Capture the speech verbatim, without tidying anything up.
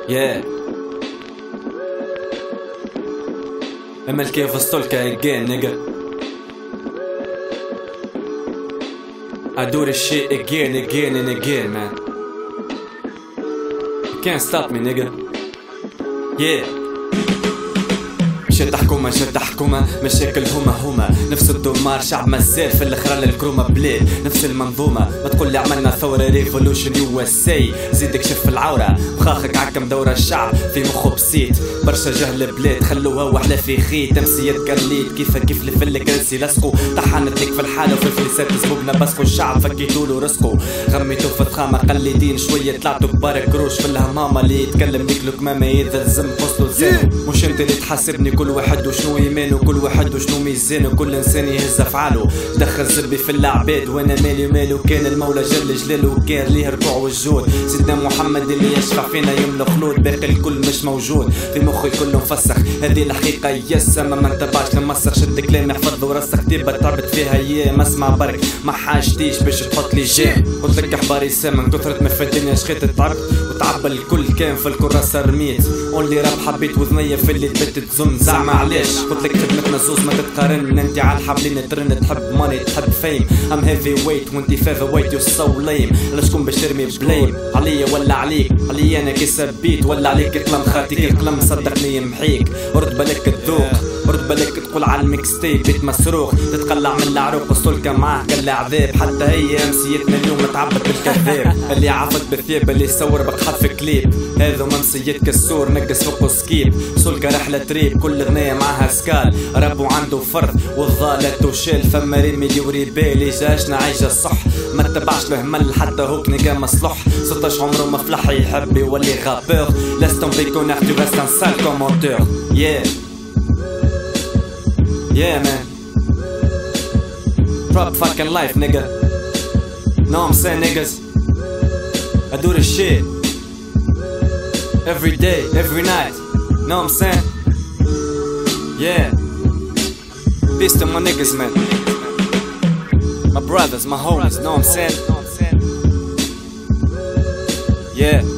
Yeah. M L K Vostolka again, nigga. I do this shit again, again and again, man. You can't stop me, nigga. Yeah. شد حكومة شد حكومة مشاكل هما هما نفس الدمار شعب مازال في الخرال الكرومة بلاد نفس المنظومة ما تقولي عملنا ثورة ريفولوشن يو اس اي زيد كشف العورة مخاخك عكم دورة الشعب في مخه بسيط برشا جهل البلاد خلوها وحلة في خيط تمسيات قليت كيف كيف لفل كرسي لصقوا طحنت لك في الحالة وفي الفلسات زبوبنا بسقوا الشعب فكيتولو رزقوا غميتو في الخامة قليدين شوية طلعتوا كبار قروش في الهمامة اللي يتكلم ليك لكمامة يتلزم فصلو لسانه مش انت اللي تحاسبني كل واحد وشنو ايمانه كل واحد وشنو ميزانه كل انسان يهز افعاله دخل زربي في العباد وانا مالي ماله كان المولى جل جلاله كان ليه ركوع والجود سيدنا محمد اللي يشفع فينا يوم الخلود باقي الكل مش موجود في مخي كله مفسخ هذه الحقيقه يسا ما انتبهش لمسخ شد كلامي احفظ ورسخ كتيبه تعبت فيها يا ما اسمع برك ما حاجتيش باش تحط لي جيم قلت لك احباري سام من كثرة ما في الدنيا شخيت تعبت وتعب الكل كان في الكراسه رميت قولي راب حبيت وذنيه في اللي تبت تزم زعما علاش قلت لك خدمتنا زوز ما تتقارن انت على الحبلين ترن تحب ماني تحب فيم ام هيفي ويت وانت فيفا ويت يو سو ليم علاش تكون باش ترمي بليم عليا ولا عليك عليا انا كي سبيت ولا عليك القلم خاطيك القلم صدقني يمحيك رد بالك الذوق رد بالك تقول على الميكس تيب بيت مسروق تتقلع من العروق السلكه معاه قال عذاب حتى هي امسيتنا اليوم تعبت بالكذاب اللي عافت بالثياب اللي يصور بك حرف كليب هذا ممسيات كسور نقص فوق سكيب سلكه رحله تريب كل اغنيه معها سكال ربو عنده فرد والظالة وشال فما ريمي يوري بالي جاشنا عايجة صح ما تبعش له مل حتى هوك نقا مصلح ستاش عمره ما فلح يحب يولي غابور لاستون بيكونر تو ريست ان سال كومونتور yeah yeah man prop fucking life nigga know what I'm saying niggas I do this shit every day every night know what I'm saying yeah peace to my niggas man my brothers my homies know what I'm saying yeah